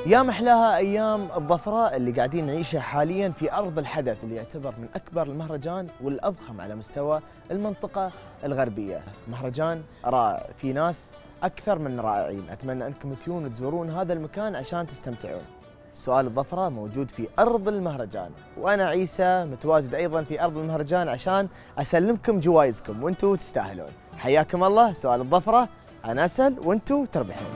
يا محلاها ايام الظفراء اللي قاعدين نعيشها حاليا في ارض الحدث اللي يعتبر من اكبر المهرجان والاضخم على مستوى المنطقه الغربيه. مهرجان رائع، في ناس اكثر من رائعين، اتمنى انكم تجون تزورون هذا المكان عشان تستمتعون. سؤال الظفرة موجود في ارض المهرجان، وانا عيسى متواجد ايضا في ارض المهرجان عشان اسلمكم جوائزكم وانتم تستاهلون. حياكم الله. سؤال الظفرة، انا اسال وانتم تربحون.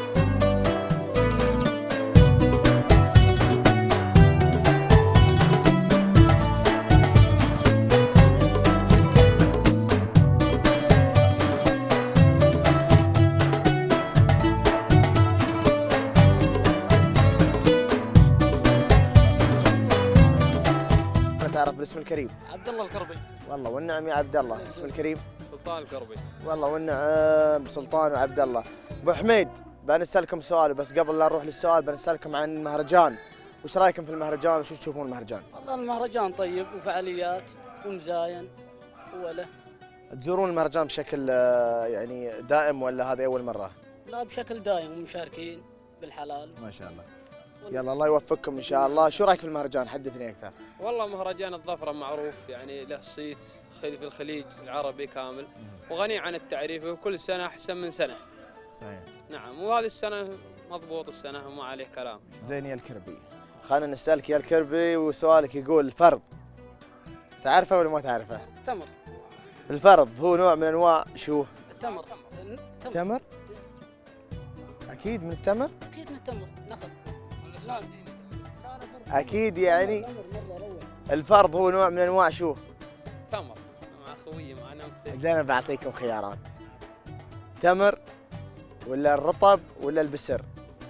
تعرف بالاسم الكريم؟ عبد الله الكربي. والله والنعم يا عبد الله. اسم الكريم؟ سلطان الكربي. والله والنعم سلطان وعبد الله. ابو حميد، بنسالكم سؤال، بس قبل لا نروح للسؤال بنسالكم عن المهرجان. وش رايكم في المهرجان وشو تشوفون المهرجان؟ والله المهرجان طيب وفعاليات ومزاين وله. تزورون المهرجان بشكل يعني دائم ولا هذه اول مره؟ لا، بشكل دايم ومشاركين بالحلال. ما شاء الله. يلا الله يوفقكم ان شاء الله. شو رايك في المهرجان؟ حدثني اكثر. والله مهرجان الظفرة معروف، يعني له صيت في الخليج العربي كامل وغني عن التعريف، وكل سنة أحسن من سنة. صحيح. نعم، وهذه السنة مضبوط، السنة وما عليه كلام. زين يا الكربي، خلينا نسألك يا الكربي، وسؤالك يقول الفرض تعرفه ولا ما تعرفه؟ التمر. الفرض هو نوع من انواع شو؟ التمر. تمر؟ اكيد من التمر؟ اكيد من التمر، نخل. لا. اكيد يعني الفرض هو نوع من انواع شو؟ تمر. مع خويي معنا. زين انا بعطيكم خيارات، تمر ولا الرطب ولا البسر؟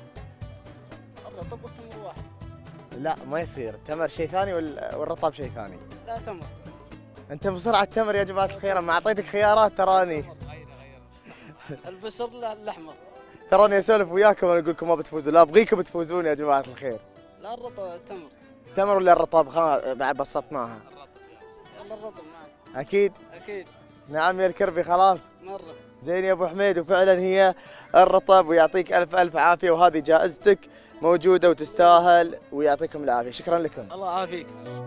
الرطب والتمر واحد. لا ما يصير، التمر شيء ثاني والرطب شيء ثاني. لا تمر. انت بسرعه التمر يا جماعه الخير، ما اعطيتك خيارات تراني. البسر الاحمر. تراني اسولف وياكم وانا اقول لكم ما بتفوزوا، لا ابغيكم تفوزون يا جماعه الخير. لا الرطب، التمر. تمر ولا الرطب؟ بعد بسطناها. يلا الرطب معك. اكيد؟ اكيد. نعم يا الكربي خلاص؟ مرة. زين يا ابو حميد، وفعلا هي الرطب، ويعطيك الف الف عافيه، وهذه جائزتك موجوده وتستاهل، ويعطيكم العافيه. شكرا لكم. الله يعافيك.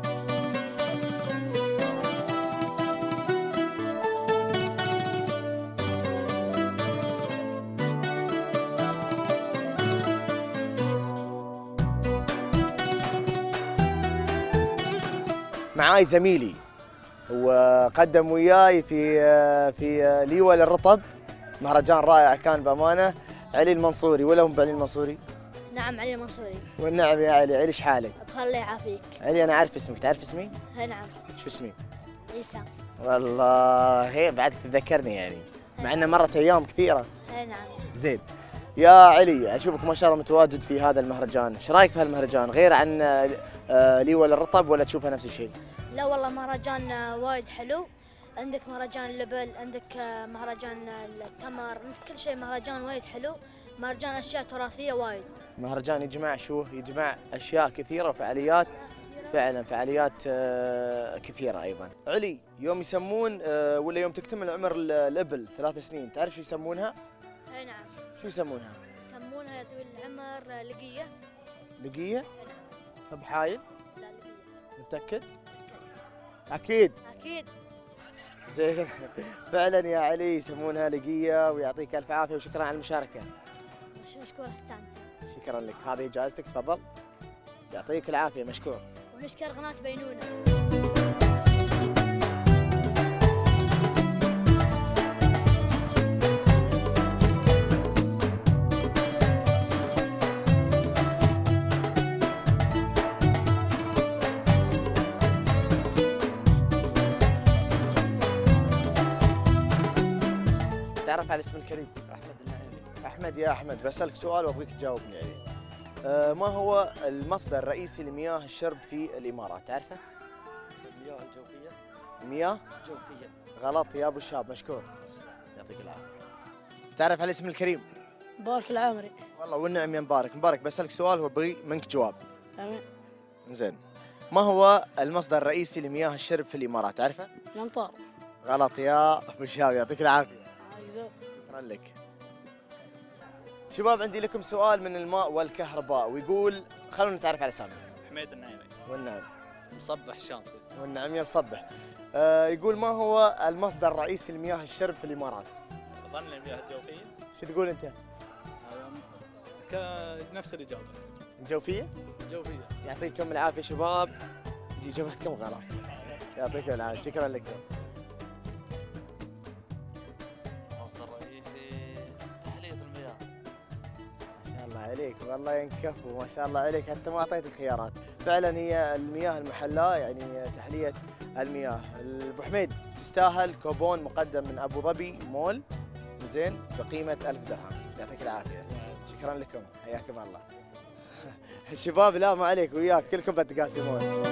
معاي زميلي وقدم وياي في ليوة للرطب، مهرجان رائع كان بامانه، علي المنصوري. ولا هم بعلي المنصوري؟ نعم علي المنصوري. والنعم يا علي. علي ايش حالك؟ بخير الله يعافيك. علي انا عارف اسمك، تعرف اسمي؟ نعم. شو اسمي؟ عيسى. والله هي بعدك تتذكرني يعني، مع انه مرت ايام كثيره. نعم. زين يا علي، اشوفك ما شاء الله متواجد في هذا المهرجان، ايش رايك في هالمهرجان غير عن ليوة للرطب ولا تشوفها نفس الشيء؟ لا والله مهرجان وايد حلو، عندك مهرجان اللبل، عندك مهرجان التمر، عندك كل شيء. مهرجان وايد حلو، مهرجان اشياء تراثيه وايد. مهرجان يجمع شو؟ يجمع اشياء كثيره وفعاليات، فعلا فعاليات كثيره ايضا. علي، يوم يسمون ولا يوم تكتمل عمر الابل 3 سنين، تعرف شو يسمونها؟ نعم. شو يسمونها؟ يسمونها يا طويل العمر لقيه. لقيه؟ نعم. بحايل؟ لا لقيه. متاكد؟ اكيد؟ اكيد. زين فعلا يا علي يسمونها لقيه، ويعطيك الف عافيه وشكرا على المشاركه. مشكور حتى انت. شكرا لك، هذه جائزتك، تفضل. يعطيك العافيه، مشكور. ونشكر قناه بينونه. تعرف على اسم الكريم؟ احمد النعيمي. احمد. يا احمد، بسالك سؤال وابغيك تجاوبني عليه. ما هو المصدر الرئيسي لمياه الشرب في الامارات؟ تعرفه؟ المياه الجوفيه. مياه جوفيه. غلط يا ابو الشاب، مشكور. يعطيك العافيه. تعرف على اسم الكريم؟ مبارك العامري. والله والنعم يا مبارك. مبارك، بسالك سؤال وابغي منك جواب. تمام. زين، ما هو المصدر الرئيسي لمياه الشرب في الامارات؟ تعرفه؟ الامطار. غلط يا ابو الشاب، يعطيك العافيه. شكرا لك. شباب عندي لكم سؤال من الماء والكهرباء ويقول خلونا نتعرف على اسامي. حميد النعيمي. والنعم. مصبح الشامسي. والنعم يا مصبح. يقول ما هو المصدر الرئيسي لمياه الشرب في الامارات؟ ظن المياه الجوفيه. شو تقول انت؟ نفس الاجابه. الجوفيه؟ الجوفيه. يعطيكم العافيه شباب. اجابتكم غلط. يعطيكم العافيه، شكرا لكم. مصدر رئيسي تحليه المياه. ما شاء الله عليك والله ينكفوا، ما شاء الله عليك حتى ما اعطيتك خيارات. فعلا هي المياه المحلاه يعني تحليه المياه. ابو حميد تستاهل كوبون مقدم من ابو ظبي مول زين بقيمه 1000 درهم. يعطيك العافيه. شكرا لكم، حياكم الله. الشباب لا ما عليك وياك كلكم بتقاسمون.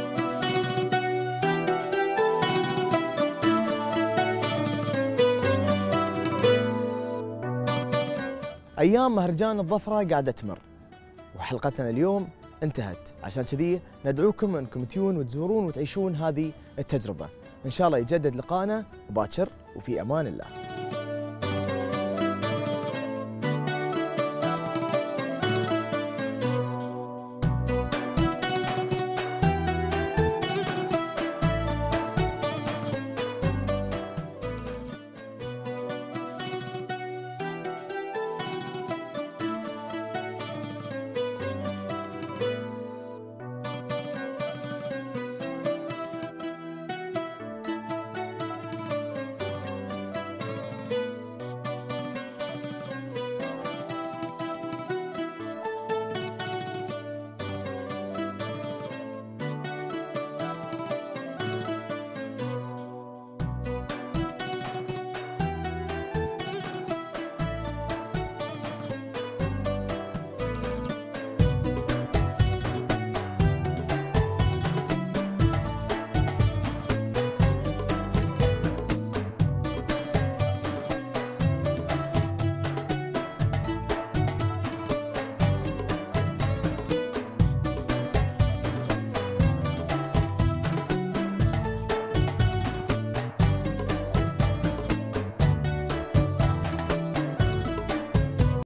ايام مهرجان الظفره قاعده تمر وحلقتنا اليوم انتهت، عشان كذي ندعوكم انكم تجون وتزورون وتعيشون هذه التجربه. ان شاء الله يجدد لقائنا وباكر، وفي امان الله.